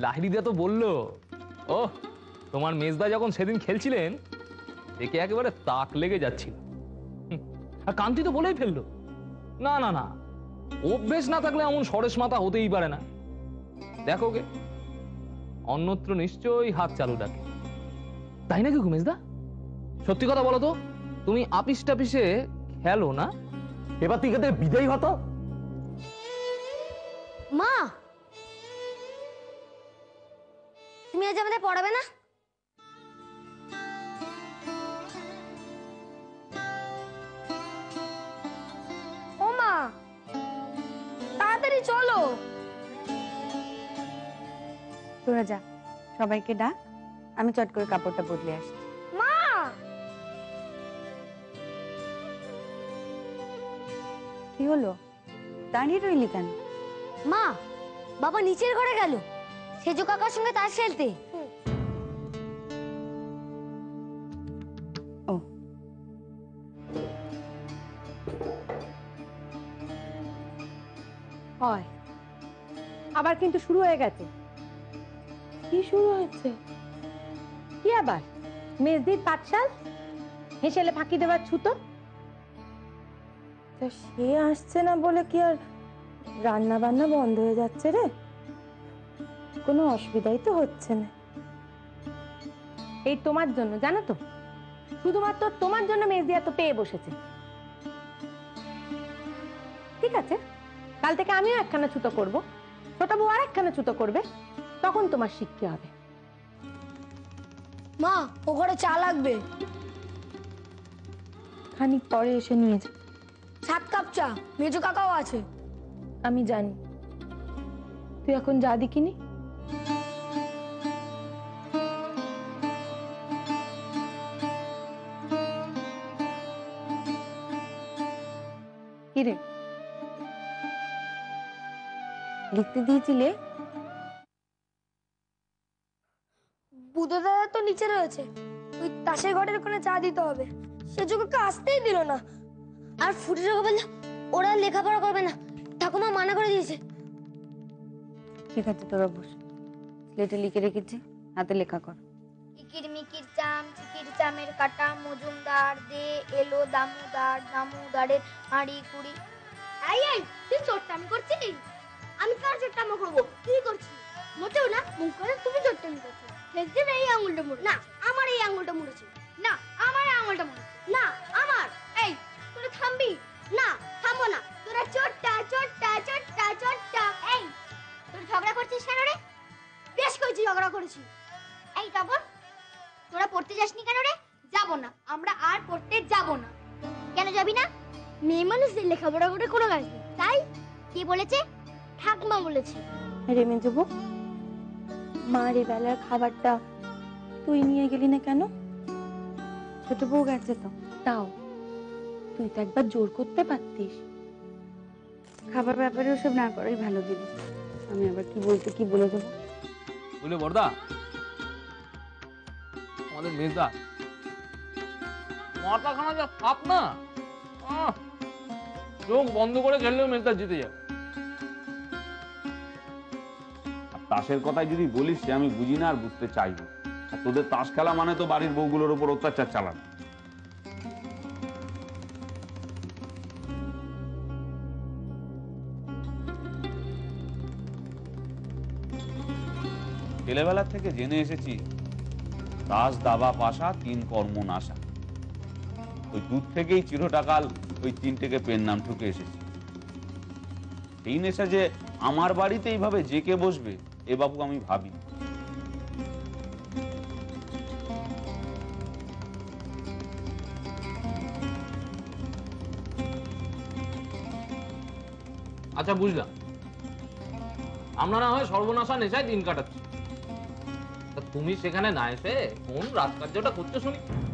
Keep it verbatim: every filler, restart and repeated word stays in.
ডায়েরিতে তো বললো। ও তোমার মেজদা যখন সেদিন খেলছিলেন দেখে একেবারে তাক লেগে যাচ্ছিল। আর কান্তি তো বলেই ফেললো, না না না, অভ্যেস না থাকলে এমন সরেশ মাথা হতেই পারে না। দেখো গে, অন্যত্র নিশ্চয়ই হাত চালু রাখে। তাই নাকি মেজদা? সত্যি কথা বলো তো, তুমি আপিস টাপিসে খেলো না? এবার তুই এখান থেকে বিদায়ী হতো। মা, তুমি আজ আমাদের পড়াবে না? ও মা, তাড়াতাড়ি চলো। তোরা যা, সবাইকে ডাক, আমি চট করে কাপড়টা বদলে আসছি। মা, কি হলো, দাঁড়িয়ে রইলি কেন? মা, বাবা নিচের ঘরে গেল সেজো কাকার সঙ্গে তাস খেলতে। ও, হয় আবার কিন্তু শুরু হয়ে গেছে। কি শুরু হয়েছে? কি আবার? মেজদির পাঠশাল, হেসেলে ফাঁকি দেওয়ার ছুতো। তা সে আসছে না বলে কি আর রান্না বান্না বন্ধ হয়ে যাচ্ছে রে? কোনো অসুবিধাই তো হচ্ছে না। এই তোমার জন্য, জানো তো, শুধুমাত্র তোমার জন্য মেজদি এত পেয়ে বসেছে। ঠিক আছে, কাল থেকে আমিও একখানা ছুতো করব, ছোট বউ আর একখানা ছুতো করবে, তখন তোমার শিখতে হবে। মা, ও ঘরে চা লাগবে। খানিক পরে এসে নিয়ে যা। সাত কাপ চা, মেজো কাকাও আছে। আমি জানি, তুই এখন যা দেখিনি। কি রে, লিখতে দিয়েছিলে? বুধো দাদা তো নিচে রয়েছে, ওই তাসের ঘরের ওখানে চা দিতে হবে। সেজো কাকা আসতেই দিল না। আর ফুটে কাকা বলল ওরা লেখাপড়া করবে না, ঠাকুমা মানা করে দিয়েছে। ঠিক আছে, তোরা বস, স্লেটে লিখে রেখেছি, হাতে লেখা কর। ইকির মিকির চাম, চিকির চামের কাটা, মজুমদার দে এলো দামুদার, দামুদারের হাঁড়ি কুড়ি। এই এই, তুই চোট্টামি করছিস? আমি কার চোট্টামি করবো? তুই করছিস। মোটেও না, মুখ করে তুমি চোট্টামি করছিস। সেদিন এই আঙুলটা মুড়ে, না আমার এই আঙুলটা মুড়েছে, না আমার এই আঙুলটা মুড়েছে, না আমার। এই তোরা থামবি না? থামবো না। তোরা চোট্টা চোট্টা চোট্টা চোট্টা। এই তোরা ঝগড়া করছিস কেন রে? বেশ করেছি, ঝগড়া করেছি। এই তারপর তোরা পড়তে যাসনি কেন রে? যাবো না, আমরা আর পড়তে যাবো না। কেন যাবি না? মেয়ে মানুষদের লেখাপড়া করে কোনো কাজ নেই, তাই? কে বলেছে? ঠাকুমা বলেছে। আরে মেজবু, মার এই বেলার খাবারটা তুই নিয়ে গেলি না কেন? ছোট বউ গেছে তো। তাও তুই তো একবার জোর করতে পারতিস। খাবার ব্যাপারে ওসব না করাই ভালো দিদি, আমি আবার কি বলতে কি বলে দেবো। বুঝলে বড়দা, আমাদের মেজদা মাথাখানা যা থাক না, আহ, চোখ বন্ধ করে খেললেও মেজদা জিতে যাবে। তাসের কথাই যদি বলিস সে আমি বুঝি না আর বুঝতে চাই না। আর তোদের তাস খেলা মানে তো বাড়ির বউগুলোর উপর অত্যাচার চালানো। ছেলেবেলা থেকে জেনে এসেছি তাস দাবা পাশা তিন কর্ম নাশা। ওই দুধ থেকেই চিরটাকাল ওই তিনটেকে পেন নাম ঠুকে এসেছি। এই নেশা যে আমার বাড়িতে এইভাবে জেকে বসবে এ বাবু আমি ভাবি। আচ্ছা বুঝলাম, আমরা না হয় সর্বনাশা নেশায় দিন কাটাচ্ছি, তা তুমি সেখানে না এসে কোন রাজকার্যটা করছো শুনি?